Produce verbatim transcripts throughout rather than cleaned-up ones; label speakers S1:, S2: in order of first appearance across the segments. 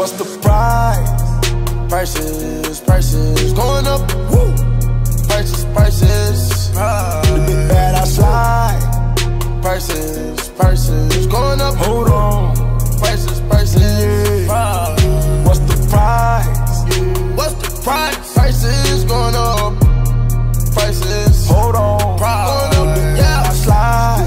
S1: What's the price? Prices, prices going up. Woo. Prices, prices. The big bad I slide. Prices, prices going up. Hold on. Prices, prices. Yeah. What's the price? What's the price? Prices going up. Prices. Hold on. Going up. Yeah. I slide.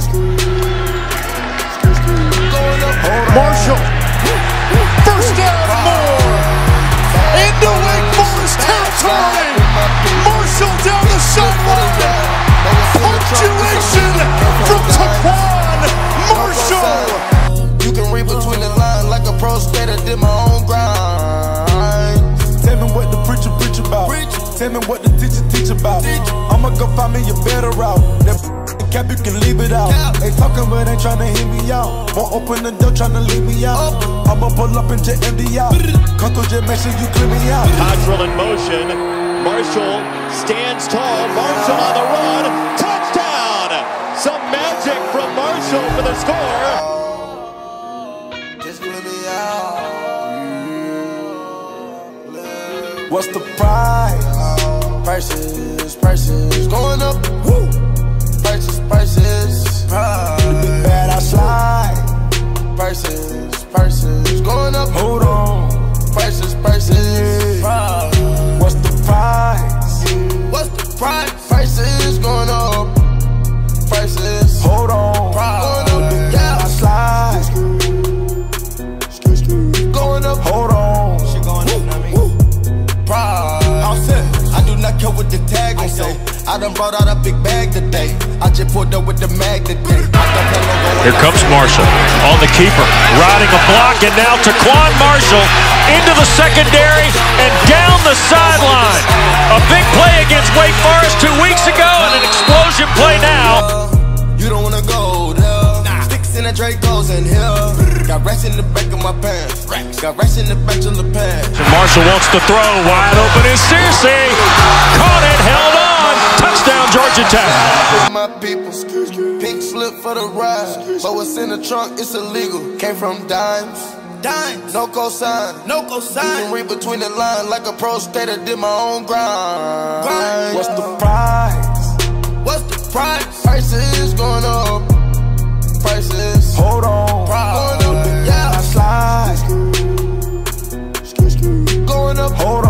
S1: Going up. Hold on.
S2: Marshall. First down, more. Into Wake Forest territory. Marshall down the sideline. Punctuation from Taquon. Marshall.
S1: You can read between the lines like a pro skater did my own grind. Tell me what the preacher preach about. Tell me what the teacher teach about. I'ma go find me a better route. That cap, you can leave it out. Ain't talking but ain't tryna hear me out. Won't open the door tryna leave me out. I'ma pull up and jet M D out. Come through, just make sure you clear me out.
S3: Cottrell in motion. Marshall stands tall. Marshall on the run. Touchdown! Some magic from Marshall for the score.
S1: Just clear me out. What's the price? Prices, prices going up. Woo. Prices, prices. The big bad I slide. Prices, prices going up. Hold on. Prices, prices. Yeah. What's the price? What's the price? Prices going up. Prices. Hold on. Going up. Yeah. I slide. Going up. Hold on. She going up.
S4: All set. I do not care what the tag gon' say. I done brought out a big bag today. I just pulled up with the mag today.
S5: Here comes Marshall on the keeper, riding a block, and now Taquon Marshall into the secondary and down the sideline. A big play against Wake Forest two weeks ago and an explosion play now.
S4: You don't wanna go there. Sticks in the Dracos in here. Got racks in the back of my pants. Got racks in the back of the pants.
S5: Marshall wants to throw, wide open is Searcy. Caught it, held on. Touchdown, Georgia Tech.
S1: My people, pink slip for the ride. But what's in the trunk, it's illegal. Came from dimes. Dimes. No cosign. No cosign. You can read between the lines like a pro skater did my own grind. grind. What's the price? What's the price? Prices going up. Prices. Hold on. Going up. Yeah. I slide. Going up. Hold on.